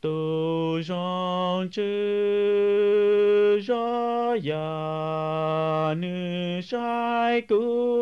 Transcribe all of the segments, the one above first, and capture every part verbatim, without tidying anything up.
tu rong chư ra ya nữ sai cu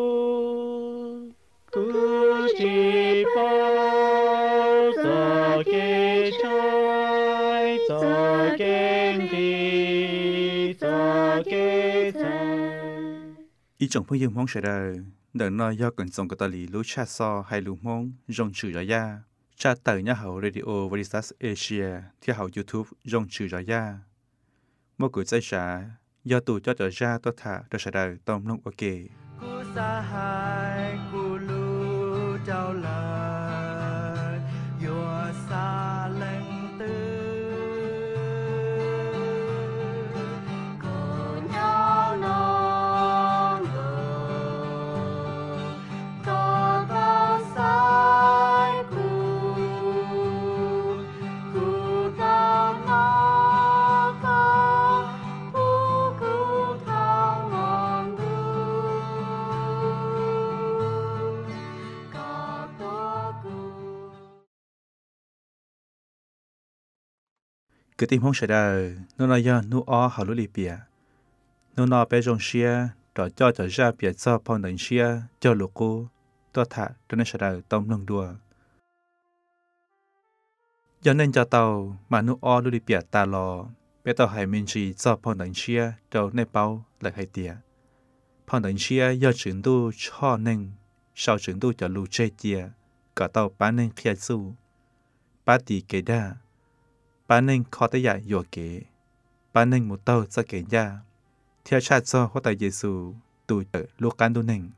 cu chi bao giờ kê trái giờ kê đi giờ kê trái ý chồng phương dương mong sẽ đời đợt nói do cần dòng của tà lì lũ cha so hay lũ mong rong chữ ra ya cha tờ nhà hậu radio Veritas Asia theo hậu YouTube rong chữ ra ya một cuộc giải trả do tù cho trở ra tôi thả tôi sẽ đời tôm nông ok cú sa hai cú lu trao lời yua sa lên tư cô nhau non có bao sai cú cú ta ngó có cú cú thao ngon có tô cú cứ tìm không sẽ đời nó nói do nu ó hậu lũ lì bìa nó nói bé rong xia trò cho trở ra bìa cho phong đỉnh xia cho lũ cô tôi thả tôi nên sẽ đời tôm nông đùa do nên cho tàu mà nu ó lũ lì bìa ta lò bé tàu hải minh chỉ cho phong đỉnh xia cho nên bao lại hay tiệt phong đỉnh xia do chuyển tu cho nên sau chuyển tu cho lũ chơi tiệt cả tàu bán nên kia su bán tỷ kế đa bán nên khó tới giải dùa kế bán nên một tàu cho kế gia theo cha cho hoa tài Giêsu tụ ở lúc can tu nên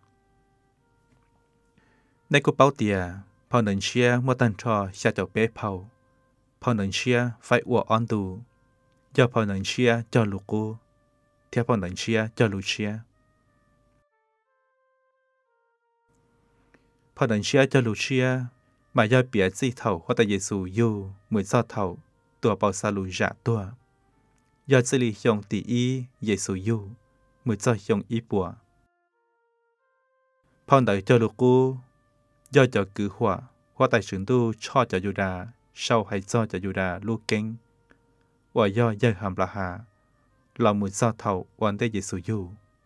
ในกูเป้าเตียพอหนึ่งเชียเมื่อตันทอชาเจ้าเป๊ะเผาพอหนึ่งเชียไฟอัวอ่อนตูย่อพอหนึ่งเชียเจ้าลูกกูเทียพอหนึ่งเชียเจ้าลูกเชียพอหนึ่งเชียเจ้าลูกเชียมาย่อเปียซี่เท่าhoa tài Giêsuอยู่เหมือนซอเท่าตัวเปาซาลูจ่าตัวยอดสิริยงตีอีเยซูยูมือเจ้ายงอีปัวพอไหนเจ้าลูกกูยอดจะกือหัวหัวแต่ถึงดูชอจะยูดาเศร้าให้เจ้าจะยูดาลูกเก่งว่ายอดย่อยหำละหาเรามือเจ้าเท่าวันได้เยซูยู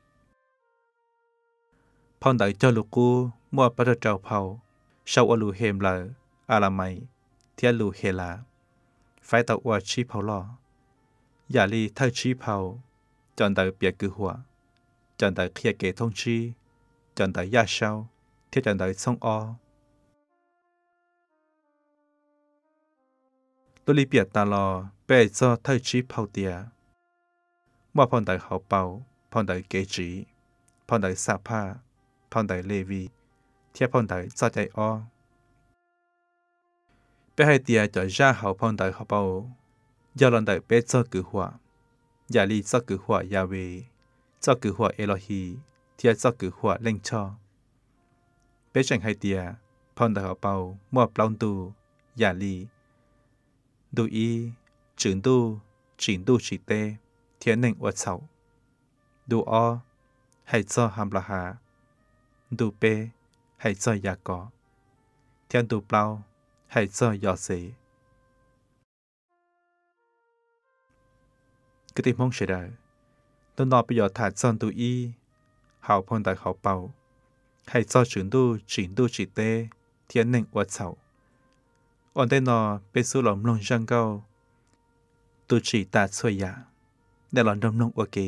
พอไหนเจ้าลูกกูมัวพระเจ้าเผาเศร้าอลูเฮมลาอาลาไมเทียลูเฮลาไฟตะวัวชีเผาล่ออย่าลีเท่าชีเผาจนแต่เปียกือหัวจนแต่เคลียเกทงชีจนแต่ยาเศร้าเที่ยจนแต่ส่งอตุลีเปียตาลอเป้จอเท่าชีเผาเตียว่าพอนแต่เขาเป่าพอนแต่เกจีพอนแต่สาผ้าพอนแต่เลวีเที่ยพอนแต่จอใจอ้อbé hai tia cho ra hậu phong đại hậu bao do lần đại bé cho cử hỏa giả lý cho cử hỏa Yahweh cho cử hỏa Elohi thì cho cử hỏa lên cho bé chẳng hai tia phong đại hậu bao mua plong tu giả lý du y trưởng tu chỉnh tu chỉ tê thiên nên uất sầu du o hay cho ham la hà du pe hay cho ya có thiên du plau hay cho dò xì cái tim mong sẽ đời tôi nói bây giờ thả chân tu y hào phong đại hào bào hay cho chuyển tu chuyển tu chỉ tê thiên nên uất sầu ổn đây nó bên số lòng lòng răng cao tu chỉ ta xuôi ya để lòng đông nông ok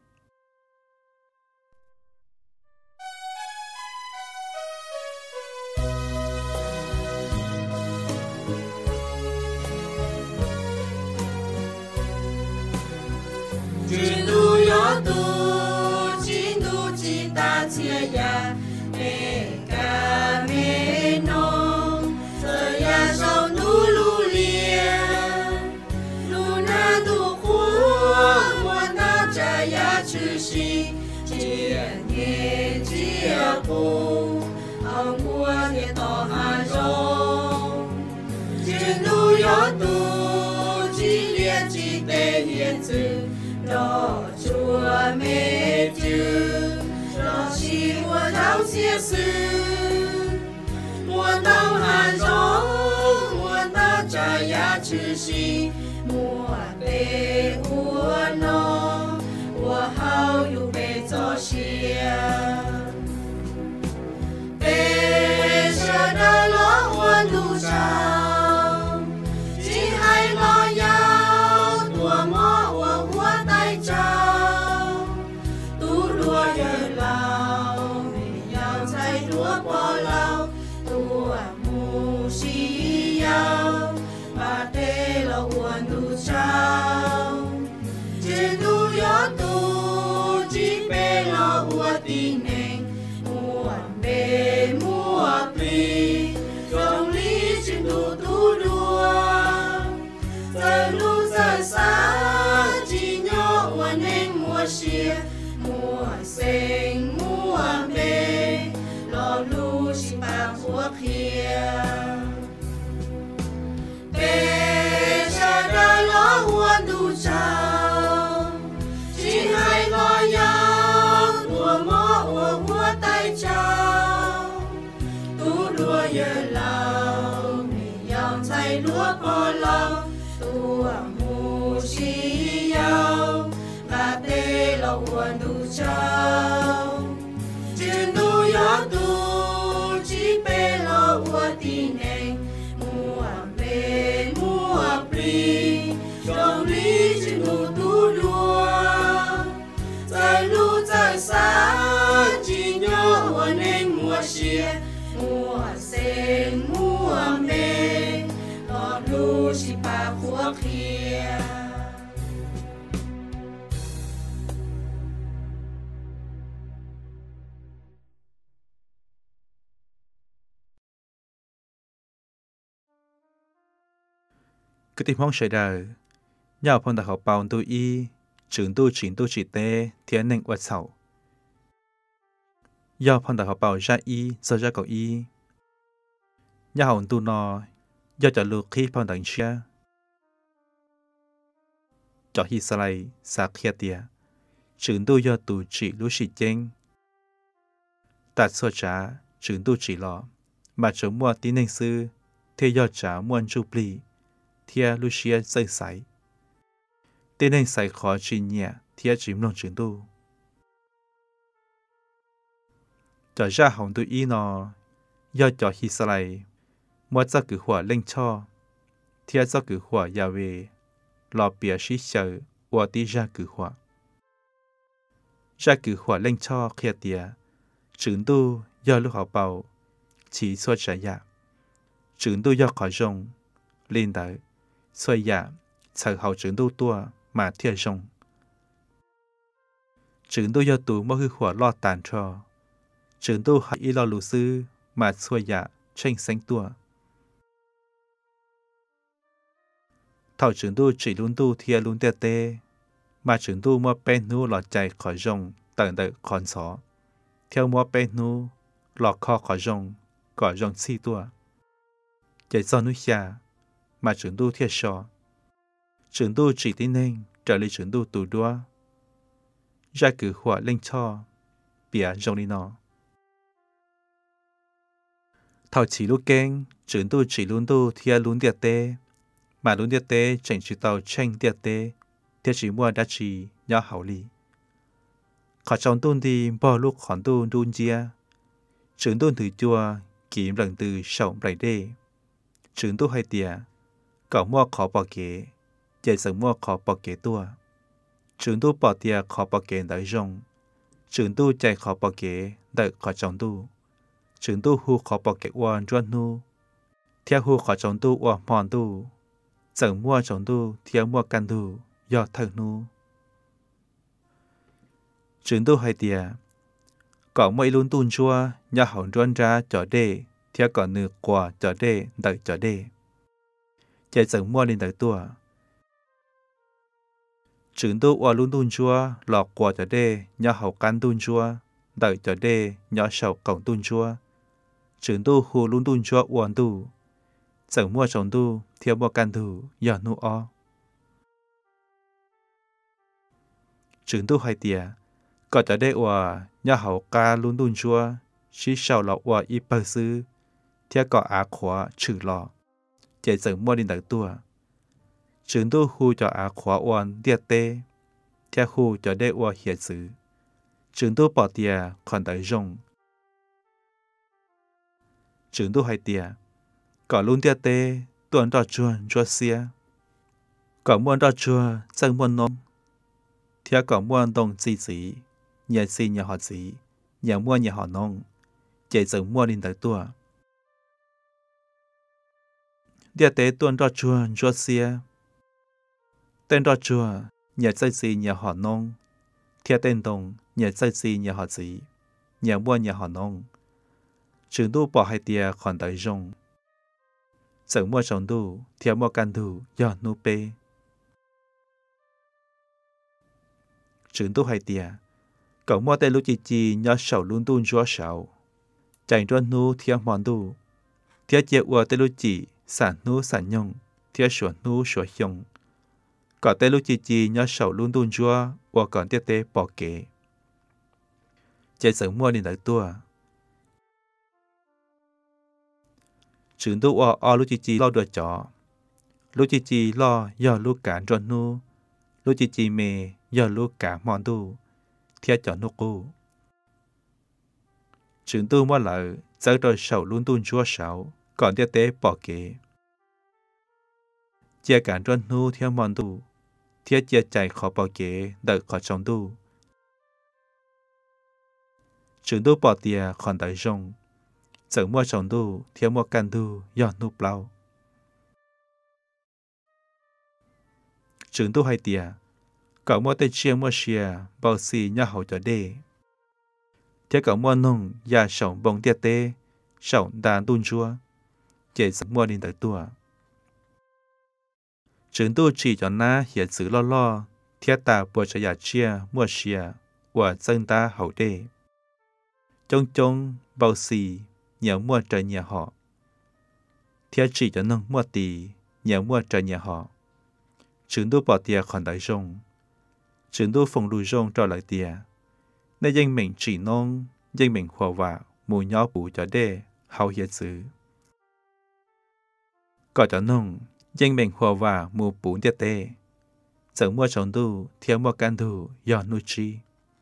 Chính đủ yo tu, chính đủ chỉ ta chia ya, mẹ ca mẹ nong, giờ ya sau nụ lu liền, lu na tu khua, mua na cha ya chữ si, chia nhẹ chia cô, ông mua nhẹ to hà rong, chính đủ yo tu, chỉ liên chỉ tê hiền chữ. Đó chúa mẹ chư đó chỉ mua tháo xia sư mua tao hà gió mua ta 呀痴心，莫被我弄，我好有被作下。被舍的落我路上，今海落要多么我我带着，度落月老，没要再多波浪，多木西要，把得了我路上，只路要度，只被了我的内。被莫比，用力去度度度，在路在山，只要我能莫些，莫生莫悲，老路是把火撇，被杀的老我路上，只还我要多么我我带着。落月老，没要在落波浪，多木西要，把得了我路上，只路要度，只被了我的内，莫被莫比，用力只路度路，在路在山，只要我能莫些。莫生莫悲，老路是把火撇。 cái tình huống xảy ra, nhà phong đã học bao tu y, trường tu chỉnh tu chỉ tế, thiên nền quạt sầu. Do phong đã học bảo ra y, do ra cầu y. Nhà hồn tu nò, do cho lưu khi phong đẳng chia. Cho hi sa lai, sa khía tìa. Trường tu do tu chỉ lưu sĩ chênh. Tạt xua trả, trường tu chỉ lọ. Mà chỗ mua tí nền sư, thế do trả muôn chu pli. Thia lưu xia dây sải. Tí nền sải khó chỉ nhẹ, thia chìm lòng trường tu. Cho ra hồng tu y nò, do cho hi sa lai, mua cho cử hỏa lên cho, thia cho cử hỏa ya về, lò bìa xí sợ, và tí ra cử hỏa. Ra cử hỏa lên cho khía tìa, trưởng tu do lúc họ bầu, chỉ xua trả ya. Trưởng tu do khỏi rong, lên đợi, xua ya, sợ hậu trưởng tu tua, mà thia rong. Trưởng tu do tù mua hư hỏa lo tàn cho, trường tu hãy y lo lù sư mà xua dạ tranh sánh tua. Thảo trường tu chỉ luôn tu thia luôn tê tê, mà trường tu mua bên nu lọt chạy khỏi rồng tận đợi khòn xó. Theo mua bên nu lọt kho khỏi rồng, khỏi rồng si tua. Chạy do núi xa, mà trường tu thia sò. Trường tu chỉ tín nên trở lại trường tu tù đua. Ra cử hỏa lên cho, bìa rồng đi nọ. Thảo chỉ lúc kênh, trưởng tu chỉ luôn tu thia luôn tiệt tê. Mà luôn tiệt tê chẳng chỉ tàu tranh tiệt tê. Thiết chỉ mua đá trì, nhỏ hảo lý. Khó trong tuôn đi bỏ lúc khỏn tu đun chia. Trưởng tu thử chua, kìm lần từ sổng rảy đê. Trưởng tu hay tìa, cậu mua khó bỏ kế. Chạy sẵn mua khó bỏ kế tua. Trưởng tu bỏ tìa khó bỏ kế đợi rong. Trưởng tu chạy khó bỏ kế đợi khó trong tu. Trường tu hu khó bỏ kế quan doan nu. Theo hu khó trong tu và mòn tu. Chẳng mua trong tu theo mua căn tu. Do thật nu. Trường tu hay tìa. Có mấy luôn tuôn chua. Nhà hỏng doan ra cho đê. Theo có nửa quả cho đê. Đợi cho đê. Chạy chẳng mua lên đợi tua. Trường tu và luôn tuôn chua. Lọt quả cho đê. Nhà hỏng căn tuôn chua. Đợi cho đê. Nhỏ sầu cổng tuôn chua. Trường tu hù luôn tuôn chua uốn tu. Chẳng mua trong tu, theo mua căn tu, do nu o. Trường tu hai tìa, có cho đây ua, nhà hậu ca luôn tuôn chua, xí sầu lọ ua y bơ sư, theo có á khóa trừ lọ. chạy dần mua đi tới tua trường tu khu cho á khóa oan địa tê theo khu cho đê oa hiện sự trường tu bỏ tia còn tới rong trường tu hai tia có luôn địa tê tuần đo chuan chua xia có muôn đo chua chân muôn nông theo có muôn đông gì gì nhà gì nhà họ gì nhà mua nhà họ nông chạy dần mua đi tới tua địa tế tuần đo chuan chua xia tên đo chua nhà xây gì nhà họ nông theo tên đồng nhà xây gì nhà họ gì nhà mua nhà họ nông trường tu bỏ hai tia còn tới rong dần mua trồng tu theo mua can tu do nu pê trường tu hai tia cậu mua tên lúc chi chi nhớ sầu luôn tu chúa sầu chạy đua nu theo mòn tu theo chia ua tên lúc chỉ sản nu sản nhung theo sửa nu sửa nhung có tên lúc chi chi nhớ sầu luôn tu chúa ua còn tiếp tế bỏ kế chạy dần mua đi tới tua trường tu ua o lúc chi chi lo đuổi chó lúc chi chi lo do lúc cả đua nu lúc chi chi mê do lúc cả mòn tu theo chọn nô cô trường tu mua lại giờ đôi sầu luôn tuôn chúa sầu còn tiếp tế bỏ kế chia cả đôi nu theo mòn tu theo chia chạy khó bỏ kế đợi khó trong tu trường tu bỏ tia còn tới rong giờ mua trong tu theo mua can tu do nụ bao trường tu hai tia cậu mua tay chia mua xìa bao xì nhà hậu cho đê thế cậu mua nông nhà sống bông tiệt tê sống đàn tuôn chúa chạy sắp mua đi tới tua trường tu chỉ cho na hiện sự lo lo thiết ta bùa cho nhà chia mua xìa và dân ta hậu đê trông trông bao xì nhớ mua trời nhà họ thiết chỉ cho nông mua tì nhớ mua trời nhà họ trường tu bỏ tiền còn tới rong trường tu phòng lùi rong trở lại tia nên dân mình chỉ nông dân mình hòa vạ mù nhỏ bù cho đê hậu hiện sự có cho nông dân mình hòa vạ mù bù tiết tê dẫn mua trồng tu theo mua can tu do nuôi chi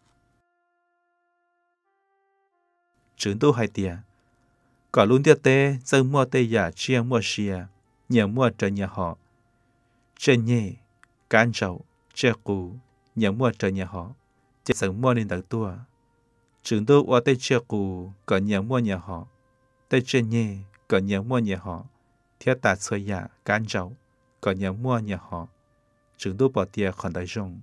trường tu hai tia có luôn tiết tê dân mua tê giả chia mua xìa nhờ mua trở nhà họ trên nhẹ can trầu che cù nhớ mua trời nhà họ chỉ sớm mua nên tới tua trường tu qua tây chia cù có nhớ mua nhà họ tây trên nhẹ có nhớ mua nhà họ thiết tạt xoay nhà can trầu có nhớ mua nhà họ trường tu bỏ tiền còn tới rong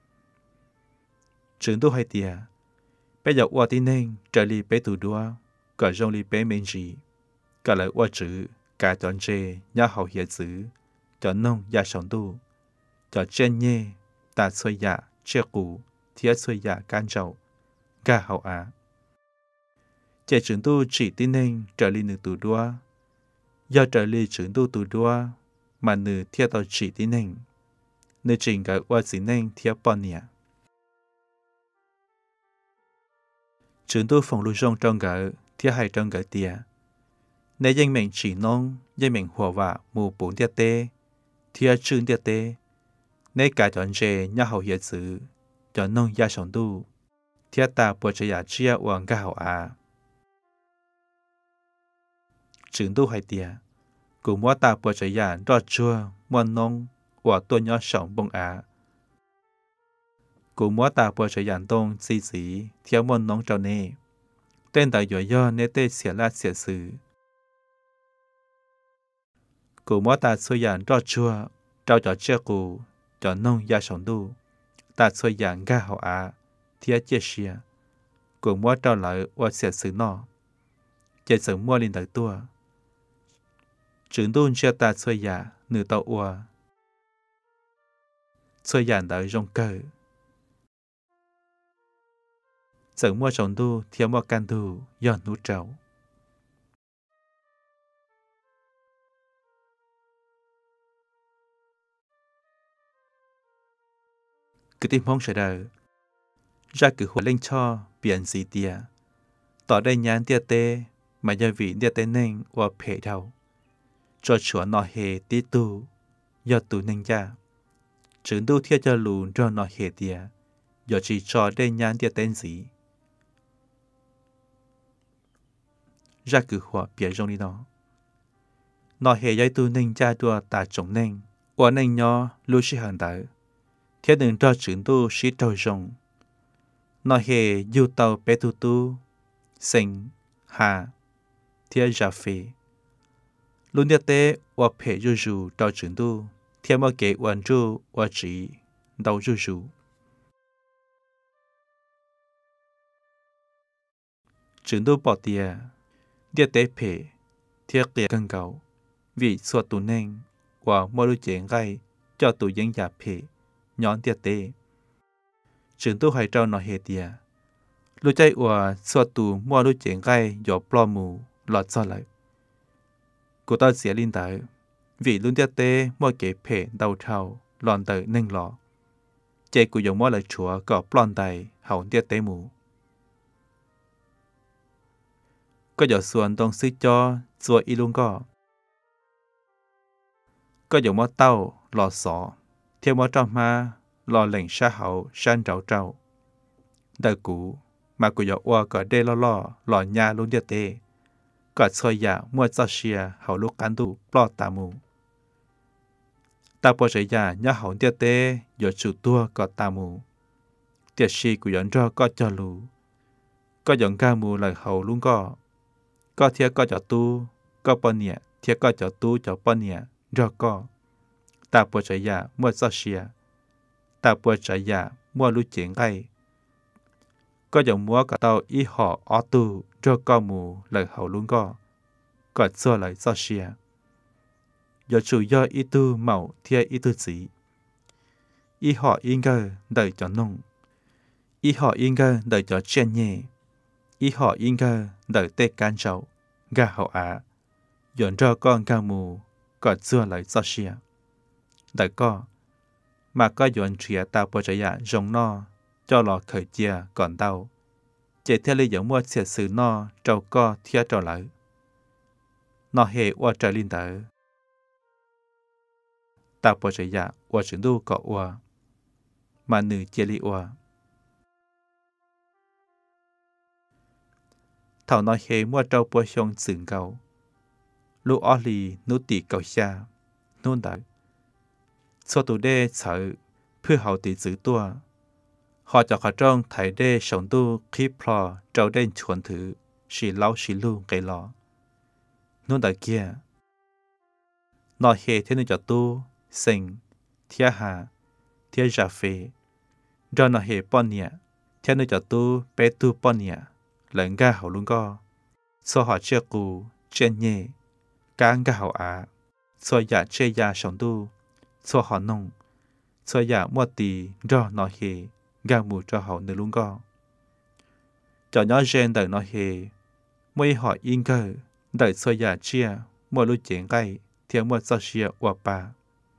trường tu hai tiền bây giờ qua tin nên trời li bé tù đua có rong li bé men gì cả lại qua chữ cả chọn chê nhà họ hiện chữ chọn nông nhà sống tu chọn trên nhẹ ta xoay dạ chia cũ thiết xoay dạ can trầu gà hậu á trẻ trưởng tu chỉ tin nên trở li nữ tù đua do trở li trưởng tu tù đua mà nữ thiết tao chỉ tin nên nữ trình cái qua chỉ nên thiết bọn nhẹ trưởng tu phòng lưu rong trong cái thiết hai trong cái tia nếu dân mình chỉ nông dân mình hòa vạ mù bốn tiết tê thiết trương tiết tê nếu cả chọn chê nhà hậu hiện sự chọn nông gia sống tu thiết ta bùa cho nhà chia uống gà hậu à trường tu hai tia cùng mua ta bùa cho nhà đọt chua mua nông và tôi nhỏ sống bông à cùng mua ta bùa cho nhà đông xì xì theo mua nông trâu nê tên đại dội do nê tê xỉa la xỉa sự cùng mua ta xuôi nhà đọt chua trao cho chia cụ cho nông gia sống tu ta xoay dạng gà hậu á thiết chia xìa cùng mua trao lại và xỉa sự nọ chạy sự mua lên tới tua trường tu chia ta xoay giả nửa tàu ua xoay dạng tới rong cờ sự mua sống tu thiếu mua can tu do nút trâu cứ tìm phong sẽ đời ra cứ hồi lên cho biển gì tia tỏ đây nhán tia tê mà gia vị tia tê nên và phê đầu cho chúa nó hề tí tu do tu nâng gia chứng tu thiết cho lùn cho nó hề tìa do chỉ cho đây nhãn địa tên gì ra cử hòa bia trong đi đó nó hề dây tu nâng gia đua ta trồng nâng và nâng nhỏ lưu sĩ hàng đỡ thiết đừng cho chứng tu sĩ trâu rồng nó hề du tàu bé tu tu sinh hà thiết giả phê luôn địa tế và phê du du trao chứng tu thiết mà kế hoàn du và chỉ đầu du du chứng tu bỏ tia địa tế phê thiết kia cân cầu vì suốt tu nâng và mua lưu chế gai cho tu dân giả phê nhón địa tế chứng tu hay trao nó hề tia lưu chạy và suốt tu mua lưu chế gai do plo mù lọt cho lại cô ta sẽ linh tới vì luôn địa tế mua kế phê đầu trâu lòn tới nâng lọ chế của dùng mua lại chúa có plon đầy hậu địa tế mù có giờ xuân đông sức cho chùa y luôn có có dùng mua tàu lò xỏ theo mua trong ma lò lệnh sa hậu san trâu trâu đời cũ mà của giờ qua có đê lo lo lò nhà luôn địa tế có xoay giả mua cho xìa hậu lúc cán đủ plọ tà mù ta bỏ chạy giả nhá hậu địa tế giờ chủ tua có tà mù tiệt sĩ của dẫn cho có cho lù có dẫn ca mù lời hậu luôn có có thiết có cho tu có bao nhiêu thiết có cho tu cho bao nhiêu rồi có ta bỏ chạy giả mua cho xìa ta bỏ chạy giả mua lưu chuyện ngay có dòng múa cả tàu y họ ó tu cho có mù lời hậu luôn có có cho lời cho xìa do chủ do y tu màu theo y tu chỉ y họ yên cơ đời cho nông y họ yên cơ đời cho chen nhẹ y họ yên cơ đời tê can sầu gà hậu á dọn cho con ca mù có cho lời cho xìa đời có mà có dọn chia ta bỏ chạy giả rồng no cho lò khởi chia còn đau chỉ theo lý dẫn mua xe sử no trâu co theo trâu lại nó hề qua trời linh tử ta bỏ chạy giả qua chuyển đu cọ qua mà nữ chia li qua thảo nó hề mua trâu bỏ xong sừng cầu lúc ó lì nụ tỉ cầu xa nôn đợi số tù đê sợพื่อเขาตีจื้อตัวhọจะขอจ้องไถได้สองตู้คลิปพลอเจ้าได้ชวนถือสีเล้าสีลูกไกลอนู่นตะเกียนอเฮเทนึจะตู้เซ็งเทียหาเทียจาเฟดอนอเฮป้อนเนี่ยเทียนึจะตู้เปตู้ป้อนเนี่ยหลังก้าเขาลุงก็โซหอเชื่อกูเจนเย่กางก้าเขาอาโซอยากเชียสองตู้โซหอนงโซอยากมัวตีรอนอเฮgà mù cho họ nơi luôn có cho nhỏ gen đời nó hề mỗi họ yên cơ đời soi già chia mỗi lúc chuyện gây theo mỗi sao chia qua ba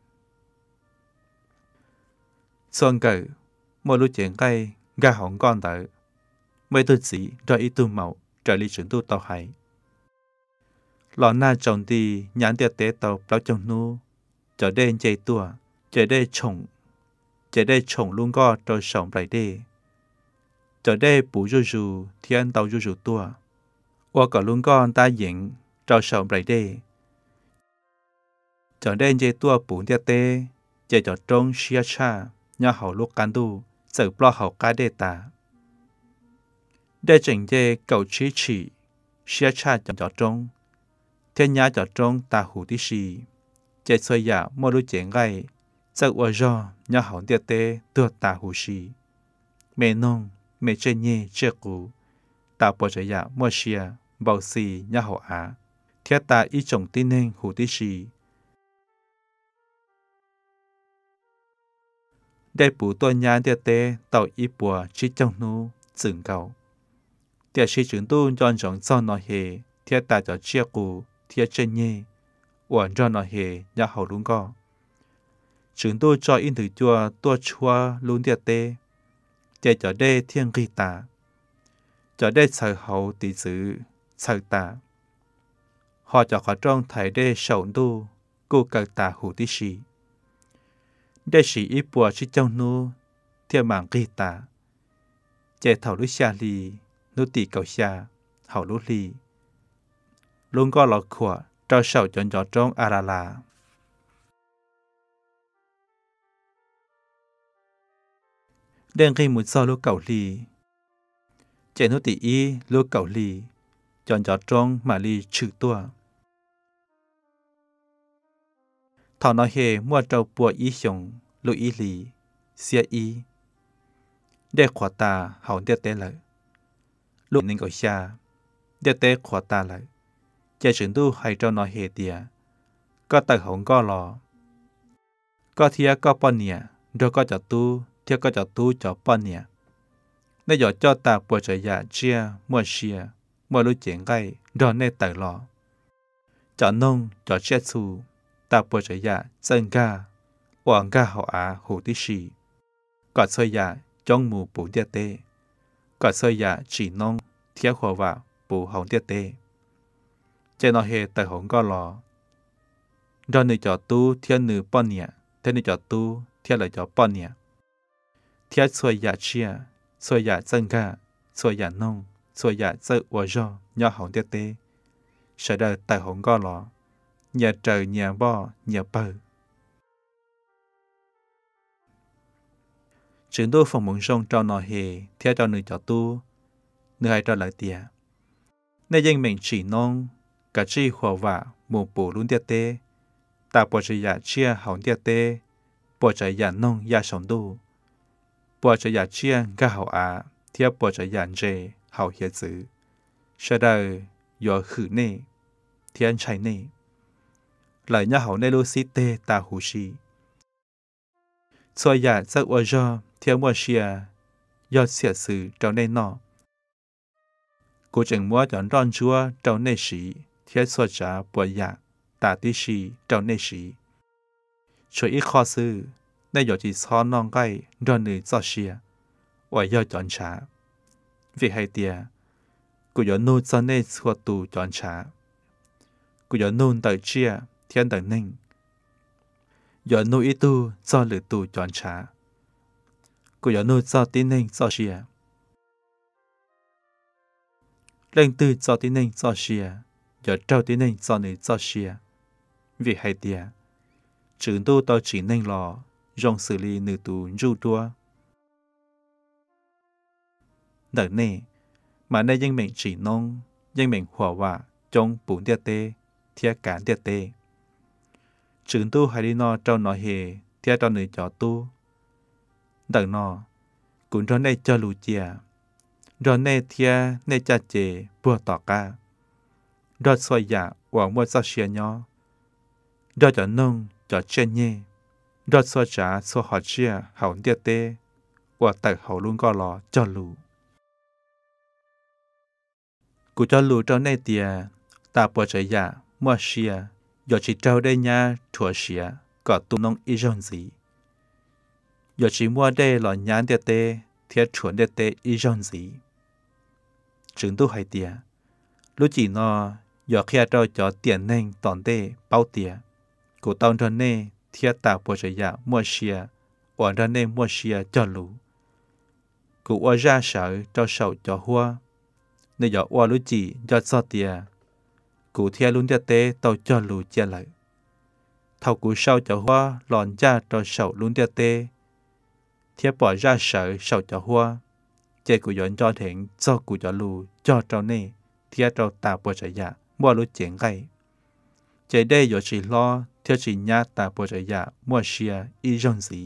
xuân cờ mỗi lúc chuyện gây gà hỏng con đợi mấy tôi chỉ cho ý tu màu trở lý chuyển tu tàu hải lò na trồng đi nhãn tiệt tế tàu bao trồng nu trở đen chạy tua trở đen trồngจะได้ชงลุงก็โดยสองไปได้จะได้ปูจูจูเทียนเตาจูจูตัวว่ากับลุงก็ตาหญิงโดยสองไปได้จะได้เจตัวปูเดียเต้จะจะจงเชียชาย่าเขาลูกกันดูสืบปลอเขากาเดตาได้จึงเจเก่าชี้ฉีเชียชาจะจะจงเทียนยาจะจงตาหูที่สีจะสวยยาไม่รู้เจ๋งไงจากว่าจอnhà hỏng địa tế tuột tà hù xì mẹ nông mẹ chơi nhẹ chơi cũ ta bỏ chạy dạ mua xìa bảo xì nhà hậu á thiết ta ý trồng tin nên hù tí xì đại bù tôi nhà địa tế tàu ý bùa chỉ trong nu dừng cầu địa sĩ trưởng tu chọn chọn sau nó hề thiết ta cho chơi cũ thiết chơi nhẹ uẩn cho nó hề nhà hậu đúng co chúng tôi cho in thử chùa tua chua luôn địa tê để cho đây thiên kỳ tà cho đây sở hậu tỷ sử sở tà họ cho khó trong thầy đê sầu đu cô cờ tà hủ tí xì đê xì ít bùa chỉ trong nu theo mảng ghi tà chạy thảo lúc xa lì nu tì cầu xa hảo lúc lì luôn có lọ khỏa trao sầu chọn gió trong à la la đen khi một sao lúc cầu lì chạy nu tì y lúc cầu lì chọn gió trong mà lì trừ tua thọ nói hề mua trâu bùa ý xong lụi ý lì xia ý để khỏa ta hậu đế tế lợi lúc nên gọi xa đế tế khỏa ta lợi chạy trưởng tu hay trâu nói hề tìa có tài hổng có lò có thịa có bọn nè rồi có cho tu thịa có cho tu cho bọn nè nếu dọ cho ta bùa trở dạ chia mua xìa mua lũ chuyện gây rồi nên tài lò cho nông cho chết xù ta bùa trở dạ chân ga hoàng ga họ á hồ tí xì có sơi dạ trong mù bù tiết tê có sơi dạ chỉ nông thiết hồ vào bù hồng tiết tê chế nó hề tại hồng có lò rồi nữ cho tu thiên nữ bọn nhẹ thế nữ cho tu thiên lại cho bọn nhẹ thiết sơi dạ chia sơi dạ chân ga sơi dạ nông sơi dạ sơi ua rô nhỏ hồng tiết tê sẽ đời tại hồng có lò nhà trời nhà bò nhà bờ trường đô phòng mộng sông cho nó hề theo cho nữ cho tu nữ hay cho lại tìa nên dân mình chỉ nông cả chi khổ vả mù bù luôn tiết tê ta bỏ chạy giả chia hỏng tiết tê bỏ chạy giả nông giả sống đu bỏ chạy giả chia gà hậu á theo bỏ chạy giả dê hậu hiệt dữ sẽ đời dò khử nê thiên chạy nê lời nhà hậu nê lô xí tê ta hú xì xoay giả giấc ua rô theo mua xìa do xỉa sử trâu nê nọ cô chẳng mua chọn ròn chúa trâu nê xí theo xoay trả bùa giả tà tí xì trâu nê xí cho ít khó sư nê dọ chỉ xó non gai ròn nữ gió xìa và do chọn trả vì hay tìa cô dọ nô cho nê xua tù chọn trả cô dọ nôn tờ chia thiên tờ ninh dọ nô ý tu do lử tù chọn trả cô dọ nô do tí ninh do xìa lên tư do tí ninh do xìa dọ trâu tí ninh do nữ do xìa vì hay tìa trưởng tu tao chỉ ninh lò rong xử lý nữ tù ru đua đợt này mà nay dân mình chỉ nông dân mình hòa hòa trong bốn tiết tê thiết cán tiết tê trưởng tu hay đi no trâu nó hề thiết trâu nữ cho tu đợt nó cũng cho nay cho lù chìa rồi nay thiết nay cha chê bùa tỏ ca rồi xoay dạ hoặc mua sao xìa nhỏ rồi cho nông cho trên nhé rồi xoay trả xoay họ chia hậu tiết tê hoặc tại hậu luôn có lò cho lù cụ cho lù trâu này tìa ta bỏ chạy dạ mua xìa giờ chỉ trâu đây nha thua xìa có tụ nông ý rong gì giờ chỉ mua đây là nhãn tiệt tê thiết chuẩn tiệt tê ý rong gì chứng tu hay tìa lúc chỉ nó giờ khi trâu cho tiền nên tòn tê bao tìa cụ tao cho nê thiết ta bỏ chạy dạ mua xìa hoặc ra nê mua xìa cho lù cụ ở ra sợ cho sầu cho hoa nơi giờ qua lũ chỉ cho sao tìa cụ theo luôn tiệt tế tàu cho lù chia lại thầu cụ sau cho hoa lòn ra cho sầu luôn tiệt tế thiết bỏ ra sợ sầu cho hoa chơi cụ dọn cho thiện cho cụ cho lù cho trâu nê thiết trâu ta bỏ chạy dạ mua lũ chuyện gây chơi đây giờ chỉ lo theo chỉ nhá ta bỏ chạy dạ mua xìa y rong gì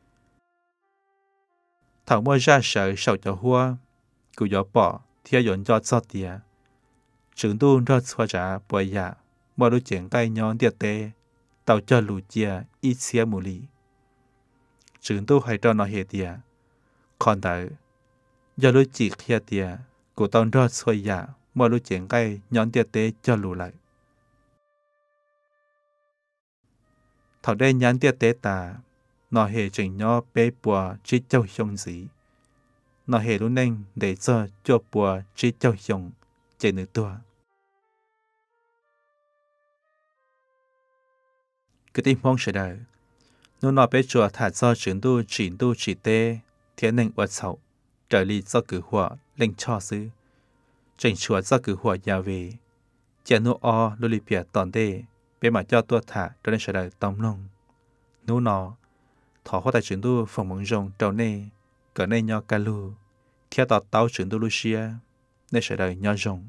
thầu mua ra sợ sầu cho hoa cụ dọn bỏ theo dọn cho sao tìa trưởng tu rất xoa trả bồi dạ mua lũ chuyện gây nhón tiệt tê tàu cho lù chia ít xía mù lì trưởng tu hay cho nó hệ tìa còn tại do lũ chỉ hệ tìa của tàu rất xoa dạ mua lũ chuyện gây nhón tiệt tê cho lù lại thảo đây nhán tiệt tê ta nó hệ chỉnh nhỏ bế bùa chỉ châu hiông gì nó hệ luôn nên để cho cho bùa chỉ châu hiông chạy nữ tua cái tim mong sẽ đời nó nói bé chùa thả do chuyển tu chuyển tu chỉ tê thiên nền vật sầu trở đi do cử hỏa lên cho sư trình chùa do cử hỏa nhà về chè nô o lô lì bìa tòn tê bé mà cho tua thả trở nên sẽ đời tông nông nô nó thọ hoa tại chuyển tu phòng mong rồng trâu nê cỡ nê nho ca lu theo tọt tàu chuyển tu Lucia nên sẽ đời nho rồng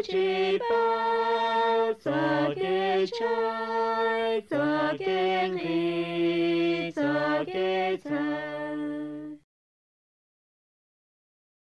cho cái trái cho cái